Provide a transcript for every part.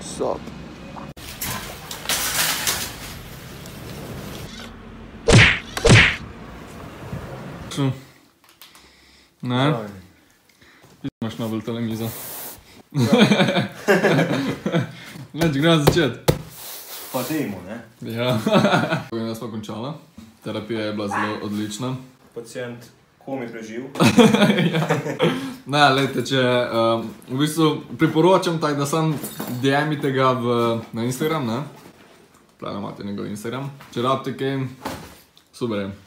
Sup? Ne? Imaš najbolj tole mizo. Neč, gremo začeti. Pa dejmo, ne? Ja. Pogledaj, smo končala. Terapija je bila zelo odlična. Pacient komi preživ. Ne, lejte, če v bistvu priporočam tako, da sam DM-ite ga na Instagram, ne? Pravno imate njegov Instagram. Če rabite kaj, super je.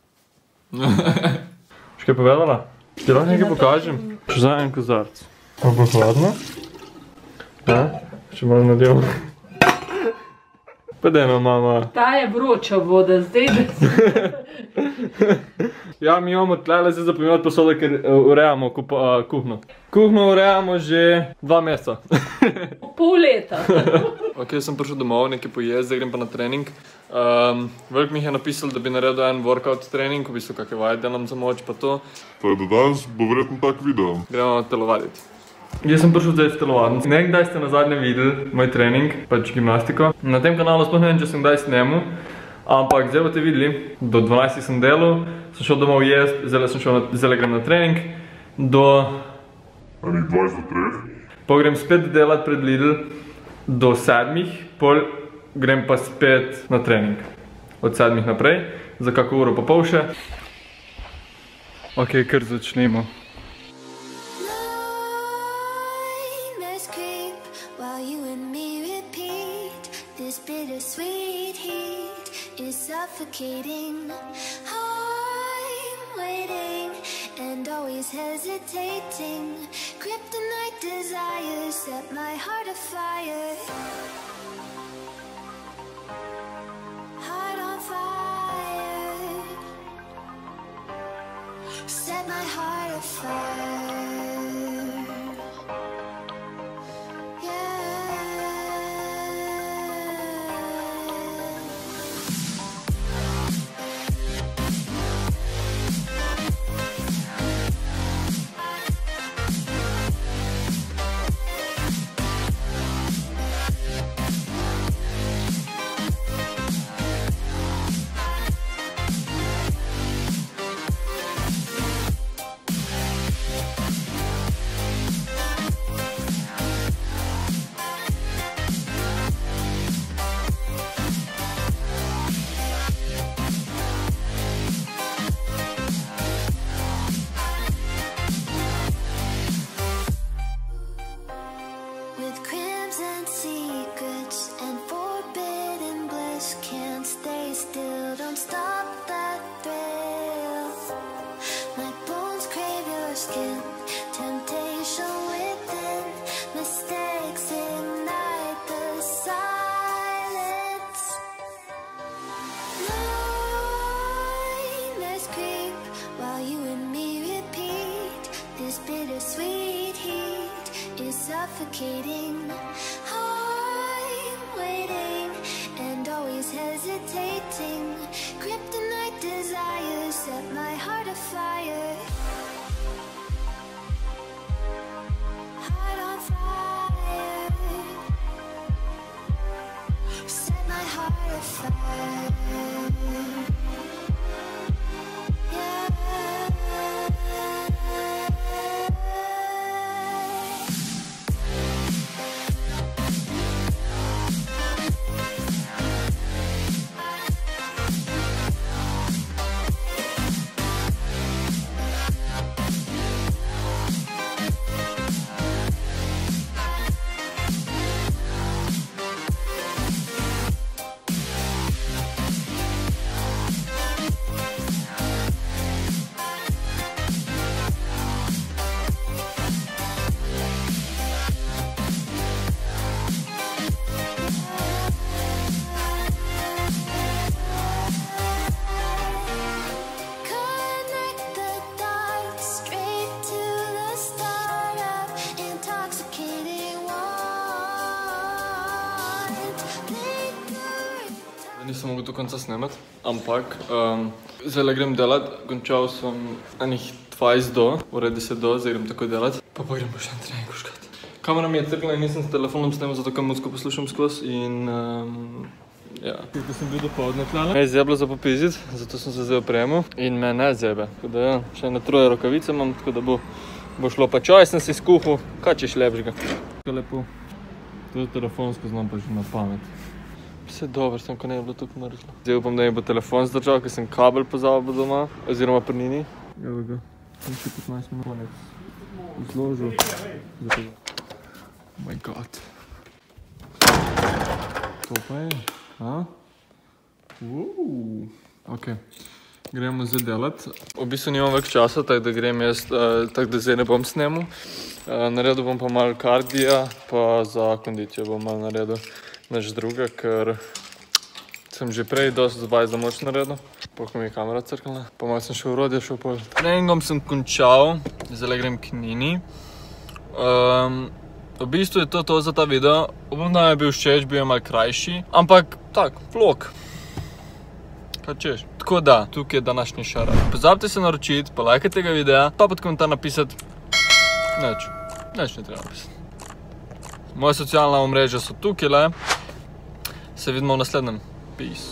Še kaj povedala? Ti lahko nekaj pokažem? Še za en kozarc. Pa bo hladno? Ne? Še malo nadel. Pa dejno, mama. Ta je vroča voda, zdaj da Ja, mi imamo tlele zdaj zapomnjati posodo, ker urejamo kuhno. Kuhno urejamo že 2 meseca. pol leta. Ok, sem prišel domov, nekaj pojesti, zdaj grem pa na trening. Velik mi je napisal, da bi naredil en workout trening, v bistvu kakve vaje delam za moč pa to. Tako da danes bo verjetno tak video. Gremo telovaditi. Jaz sem prišel zdaj v telovadnico. Nekdaj ste na zadnje videli moj trening, pač gimnastiko. Na tem kanalu sploh ne vem, če sem kdaj snemu. Ampak zdaj boste videli, do 12 sem delal, sem šel domov jesti, zdaj grem na trening. Do... Enih 20 do 3. Pol grem spet delati pred Lidl do 7, pol grem pa spet na trening. Od 7 naprej, za kako uro pa pol še. Ok, kar začnemo. Suffocating, I'm waiting and always hesitating. Kryptonite desires set my heart afire. Heart on fire. Set my heart afire. Suffocating, I'm waiting and always hesitating. Kryptonite desires set my heart afire. Heart on fire. Set my heart afire. Nisem mogel do konca snemati, ampak zdaj grem delat, končal sem enih 20 do, ure 10 do, zdaj grem tako delat. Pa grem pa še na trening uškat. Kamera mi je crkla in nisem s telefonom snemal, zato ker muziko poslušam skozi in ja. Ko sem bil dopoldne tlala, me je zjeblo za popizit, zato sem se zdaj opremil in me ne zjebe. Tako da ja, še ene 3 rokavice imam, tako da bo šlo pa čaj, sem si skuhal, kaj češ lepšega. Tako lepo. Tudi telefonsko znam pa že na pamet. Vse dobro, sem ko ne je bilo tukaj mrzlo. Zdaj upam, da mi bo telefon zdržal, ker sem kabel pozabil doma, oziroma pri Nini. Evo ga, sem še 15 minut izložil. Oh my god. To pa je, a? Ok, gremo zdaj delat. V bistvu nimam več časa, tako da grem jaz, tako da zdaj ne bom snemal. Naredil bom pa malo kardija, pa za kondicijo bom malo naredil nič druga, ker sem že prej dosti zvaj za moč naredil. Pohko mi je kamera crkala. Pa malo sem še urodje šel pol. Treningom sem končal, zdaj grem k Nini. V bistvu je to za ta video. Upam, da mi je bil všeč, bil je malo krajši. Ampak, tak, vlog. Kaj češ? Tako da, tukaj je današnji šarat. Pozabite se naročiti, pa lajkajte tega videa, pa pod komentar napisati Neč ne treba napisati. Moje socialna omrežja so tukaj. Se vidimo v naslednjem. Peace.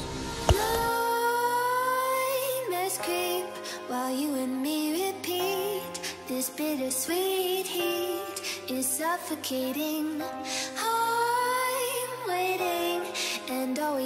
Nightmares creep while you and me repeat. This bittersweet heat is suffocating. I'm waiting and always